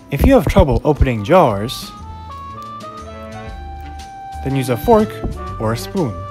If you have trouble opening jars, then use a fork or a spoon.